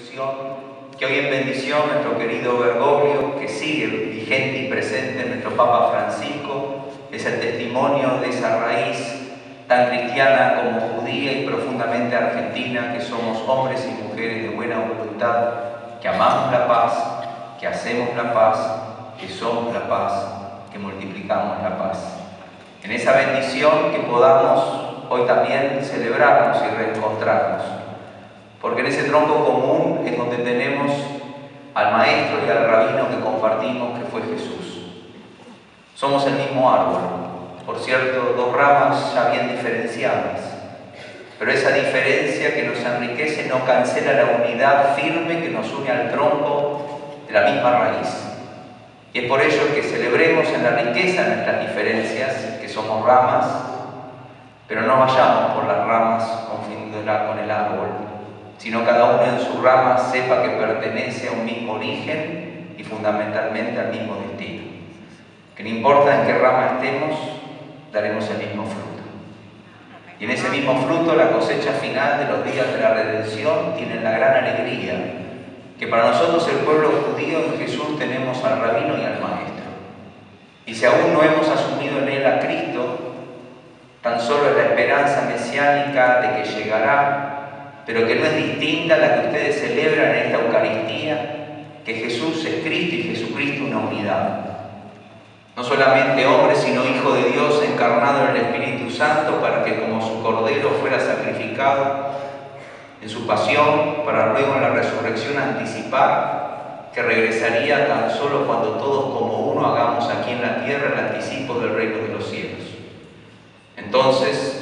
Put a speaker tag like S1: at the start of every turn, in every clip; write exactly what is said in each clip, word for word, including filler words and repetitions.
S1: Que hoy en bendición nuestro querido Bergoglio, que sigue vigente y presente, nuestro Papa Francisco, es el testimonio de esa raíz tan cristiana como judía y profundamente argentina, que somos hombres y mujeres de buena voluntad, que amamos la paz, que hacemos la paz, que somos la paz, que multiplicamos la paz. En esa bendición que podamos hoy también celebrarnos y reencontrarnos, porque en ese tronco común es donde tenemos al maestro y al rabino que compartimos, que fue Jesús. Somos el mismo árbol, por cierto, dos ramas ya bien diferenciadas, pero esa diferencia que nos enriquece no cancela la unidad firme que nos une al tronco de la misma raíz. Y es por ello que celebremos en la riqueza de nuestras diferencias, que somos ramas, pero no vayamos por las ramas confundiéndola con el árbol, sino cada uno en su rama sepa que pertenece a un mismo origen y fundamentalmente al mismo destino. Que no importa en qué rama estemos, daremos el mismo fruto. Y en ese mismo fruto, la cosecha final de los días de la redención tiene la gran alegría que para nosotros el pueblo judío en Jesús tenemos al rabino y al maestro. Y si aún no hemos asumido en él a Cristo, tan solo es la esperanza mesiánica de que llegará, pero que no es distinta a la que ustedes celebran en esta Eucaristía, que Jesús es Cristo y Jesucristo una unidad. No solamente hombre, sino Hijo de Dios encarnado en el Espíritu Santo, para que como su Cordero fuera sacrificado en su pasión, para luego en la resurrección anticipar que regresaría tan solo cuando todos como uno hagamos aquí en la tierra el anticipo del reino de los cielos. Entonces,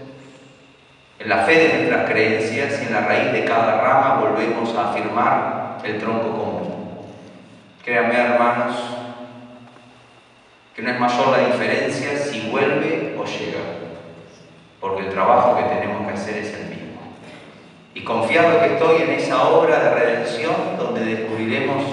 S1: en la fe de nuestras creencias y en la raíz de cada rama volvemos a afirmar el tronco común. Créanme, hermanos, que no es mayor la diferencia si vuelve o llega, porque el trabajo que tenemos que hacer es el mismo. Y confiando que estoy en esa obra de redención donde descubriremos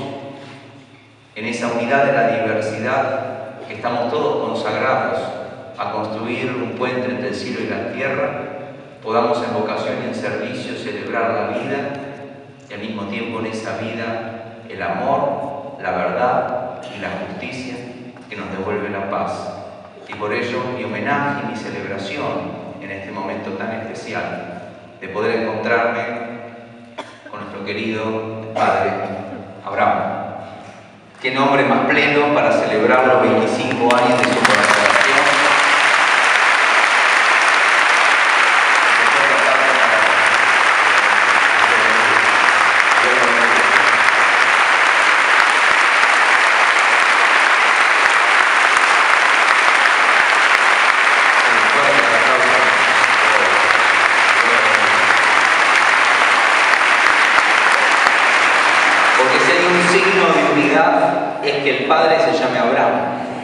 S1: en esa unidad de la diversidad que estamos todos consagrados a construir un puente entre el cielo y la tierra, podamos en vocación y en servicio celebrar la vida y al mismo tiempo en esa vida el amor, la verdad y la justicia que nos devuelve la paz. Y por ello mi homenaje y mi celebración en este momento tan especial de poder encontrarme con nuestro querido Padre Abraham. Qué nombre más pleno para celebrar los veinticinco años de su consagración. Es que el Padre se llame Abraham,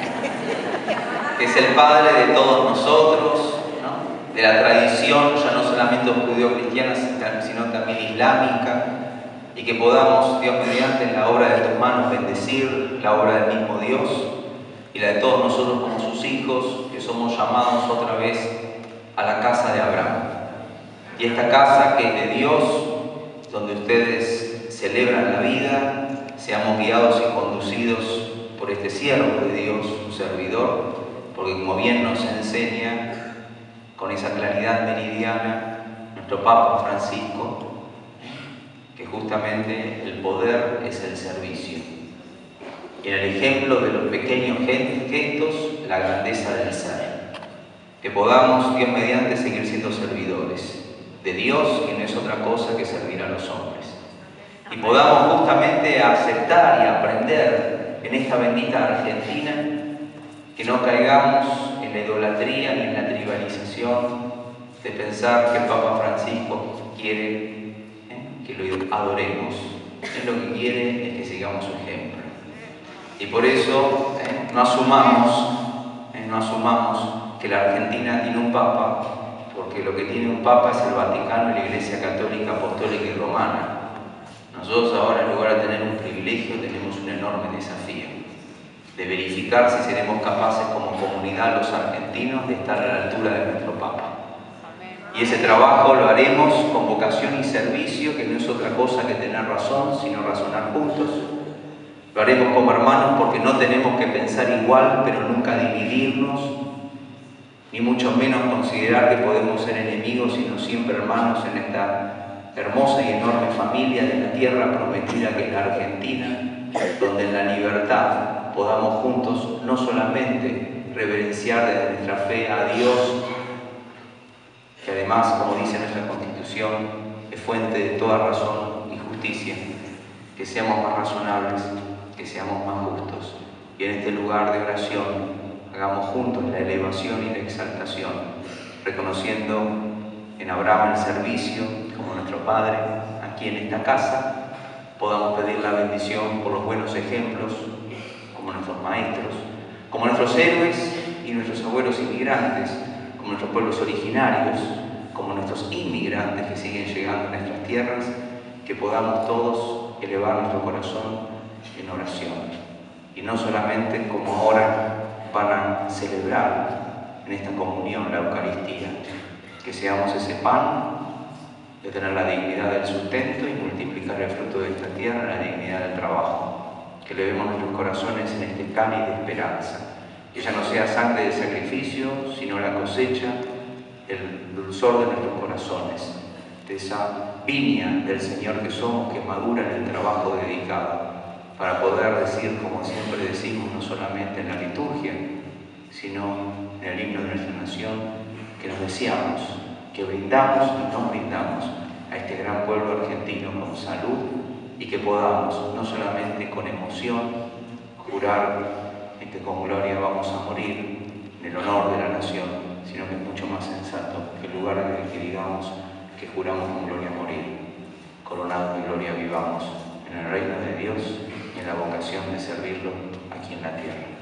S1: que es el Padre de todos nosotros, ¿no? De la tradición ya no solamente judío-cristiana, sino también islámica, y que podamos, Dios mediante, en la obra de tus manos bendecir la obra del mismo Dios y la de todos nosotros como sus hijos, que somos llamados otra vez a la casa de Abraham. Y esta casa que es de Dios, donde ustedes celebran la vida, seamos guiados y conducidos por este siervo de Dios, su servidor, porque como bien nos enseña con esa claridad meridiana nuestro Papa Francisco, que justamente el poder es el servicio. Y en el ejemplo de los pequeños gestos, la grandeza del ser. Que podamos, Dios mediante, seguir siendo servidores de Dios, que no es otra cosa que servir a los hombres. Y podamos justamente aceptar y aprender en esta bendita Argentina que no caigamos en la idolatría ni en la tribalización de pensar que el Papa Francisco quiere ¿eh? que lo adoremos. Él lo que quiere es que sigamos su ejemplo. Y por eso ¿eh? no asumamos, ¿eh? no asumamos que la Argentina tiene un Papa, porque lo que tiene un Papa es el Vaticano y la Iglesia Católica, Apostólica y Romana. Nosotros ahora, en lugar de tener un privilegio, tenemos un enorme desafío de verificar si seremos capaces como comunidad los argentinos de estar a la altura de nuestro Papa. Y ese trabajo lo haremos con vocación y servicio, que no es otra cosa que tener razón, sino razonar juntos. Lo haremos como hermanos porque no tenemos que pensar igual, pero nunca dividirnos, ni mucho menos considerar que podemos ser enemigos, sino siempre hermanos en esta hermosa y enorme familia de la tierra prometida que es la Argentina, donde en la libertad podamos juntos no solamente reverenciar desde nuestra fe a Dios, que además, como dice nuestra Constitución, es fuente de toda razón y justicia, que seamos más razonables, que seamos más justos, y en este lugar de oración hagamos juntos la elevación y la exaltación, reconociendo en Abraham el servicio como nuestro Padre, aquí en esta casa, podamos pedir la bendición por los buenos ejemplos, como nuestros maestros, como nuestros héroes y nuestros abuelos inmigrantes, como nuestros pueblos originarios, como nuestros inmigrantes que siguen llegando a nuestras tierras, que podamos todos elevar nuestro corazón en oración. Y no solamente como ahora van a celebrar en esta comunión la Eucaristía, que seamos ese pan de tener la dignidad del sustento y multiplicar el fruto de esta tierra, la dignidad del trabajo, que elevemos nuestros corazones en este cáliz de esperanza, que ya no sea sangre de sacrificio, sino la cosecha, el dulzor de nuestros corazones, de esa viña del Señor que somos, que madura en el trabajo dedicado, para poder decir, como siempre decimos, no solamente en la liturgia, sino en el himno de nuestra nación, que nos deseamos, que brindamos y nos brindamos a este gran pueblo argentino con salud, y que podamos, no solamente con emoción, jurar en que con gloria vamos a morir en el honor de la nación, sino que es mucho más sensato que en lugar de que digamos que juramos con gloria morir, coronados de gloria vivamos en el reino de Dios y en la vocación de servirlo aquí en la tierra.